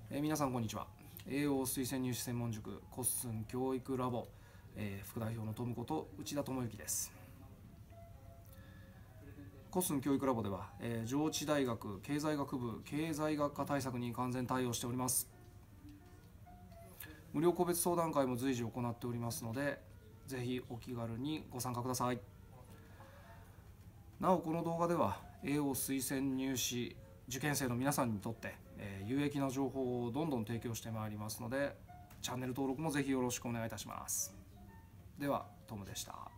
皆さんこんにちは。栄養推薦入試専門塾コッスン教育ラボ、副代表のトムこと内田智之です。コッスン教育ラボでは、上智大学経済学部経済学科対策に完全対応しております。無料個別相談会も随時行っておりますので、ぜひお気軽にご参加ください。なおこの動画では栄養推薦入試受験生の皆さんにとって、有益な情報をどんどん提供してまいりますので、チャンネル登録もぜひよろしくお願いいたします。ではトムでした。